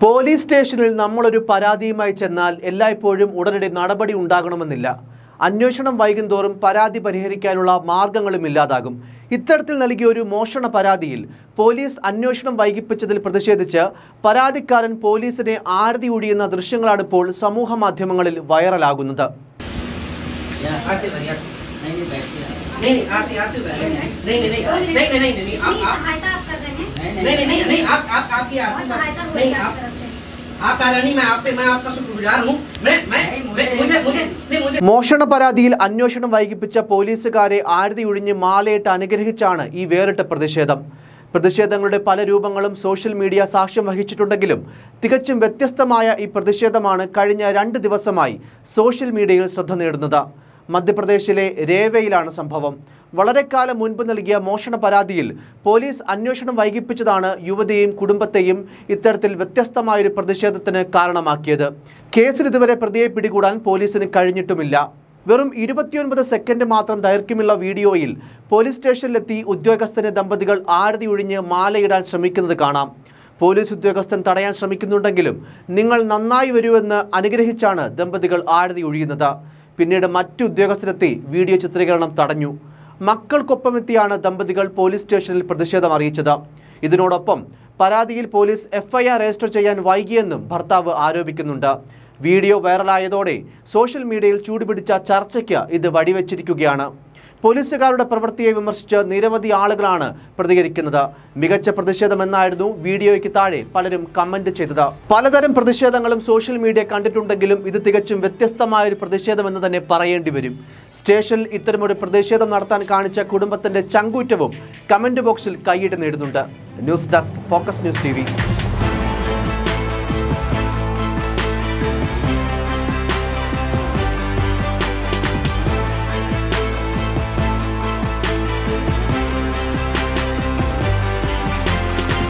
Police സ്റ്റേഷനിൽ നമ്മളൊരു പരാതിയുമായി ചെന്നാൽ എല്ലായ്പ്പോഴും ഉടനടി നടപടി ഉണ്ടാകണമെന്നില്ല. അന്വേഷണം വൈകുന്തോറും പരാതി പരിഹരിക്കാനുള്ള മാർഗങ്ങളും ഇല്ലാതാകും. ഇത്തരത്തിൽ നൽകിയ ഒരു മോഷണ പരാതിയിൽ പോലീസ് അന്വേഷണം വൈകിപ്പിച്ചതിൽ പ്രതിഷേധിച്ച് പരാതിക്കാരൻ പോലീസിനെ ആരതി ഒഴിയുന്ന ദൃശ്യങ്ങളാണ് ഇപ്പോൾ സമൂഹ മാധ്യമങ്ങളിൽ വൈറലാകുന്നത്. മോഷണ പരാതിയിൽ അന്വേഷണം വൈകിപ്പിച്ച പോലീസുകാരെ ആരതി ഒഴിഞ്ഞ് മാലയിട്ട് അനുഗ്രഹിച്ചാണ് ഈ വേറിട്ട പ്രതിഷേധം. പ്രതിഷേധങ്ങളുടെ പല രൂപങ്ങളും സോഷ്യൽ മീഡിയ സാക്ഷ്യം വഹിച്ചിട്ടുണ്ടെങ്കിലും തികച്ചും വ്യത്യസ്തമായ ഈ പ്രതിഷേധമാണ് കഴിഞ്ഞ 2 ദിവസമായി സോഷ്യൽ മീഡിയയിൽ ശ്രദ്ധ നേടുന്നത്. മധ്യപ്രദേശിലെ രേവയിലാണ് സംഭവം. വളരെ കാലം മുൻപ് നൽകിയ മോഷണ പരാതിയിൽ പോലീസ് അന്വേഷണം വൈകിപ്പിച്ചതാണ് യുവതിയെയും കുടുംബത്തെയും ഇത്തരത്തിൽ വ്യത്യസ്തമായൊരു പ്രതിഷേധത്തിന് കാരണമാക്കിയത്. കേസിൽ ഇതുവരെ പ്രതിയെ പിടികൂടാൻ പോലീസിന് കഴിഞ്ഞിട്ടുമില്ല. വെറും 29 സെക്കൻഡ് മാത്രം ദൈർഘ്യമുള്ള വീഡിയോയിൽ പോലീസ് സ്റ്റേഷനിലെത്തി ഉദ്യോഗസ്ഥന് ദമ്പതികൾ ആരതി ഒഴിഞ്ഞ് മാലയിടാൻ ശ്രമിക്കുന്നത് കാണാം. പോലീസ് ഉദ്യോഗസ്ഥൻ തടയാൻ ശ്രമിക്കുന്നുണ്ടെങ്കിലും നിങ്ങൾ നന്നായി വരുമെന്ന് അനുഗ്രഹിച്ചാണ് ദമ്പതികൾ ആരതി ഒഴിയുന്നത്. പിന്നീട് മറ്റു ഉദ്യോഗസ്ഥരെത്തി വീഡിയോ ചിത്രീകരണം തടഞ്ഞു. മക്കൾക്കൊപ്പമെത്തിയാണ് ദമ്പതികൾ പോലീസ് സ്റ്റേഷനിൽ പ്രതിഷേധം അറിയിച്ചത്. ഇതിനോടൊപ്പം പരാതിയിൽ പോലീസ് FIR രജിസ്റ്റർ ചെയ്യാൻ വൈകിയെന്നും ഭർത്താവ് ആരോപിക്കുന്നുണ്ട്. വീഡിയോ വൈറലായതോടെ സോഷ്യൽ മീഡിയയിൽ ചൂടുപിടിച്ച ചർച്ചയ്ക്ക് ഇത് വഴിവെച്ചിരിക്കുകയാണ്. പോലീസുകാരുടെ പ്രവൃത്തിയെ വിമർശിച്ച് നിരവധി ആളുകളാണ് പ്രതികരിക്കുന്നത്. മികച്ച പ്രതിഷേധമെന്നായിരുന്നു വീഡിയോയ്ക്ക് താഴെ പലരും കമന്റ് ചെയ്തത്. പലതരം പ്രതിഷേധങ്ങളും സോഷ്യൽ മീഡിയ കണ്ടിട്ടുണ്ടെങ്കിലും ഇത് തികച്ചും വ്യത്യസ്തമായൊരു പ്രതിഷേധമെന്ന് തന്നെ പറയേണ്ടി വരും. സ്റ്റേഷനിൽ ഇത്തരമൊരു പ്രതിഷേധം നടത്താൻ കാണിച്ച കുടുംബത്തിന്റെ ചങ്കൂറ്റവും കമന്റ് ബോക്സിൽ കൈയിട്ട് നേടുന്നുണ്ട്. News desk, focus news TV.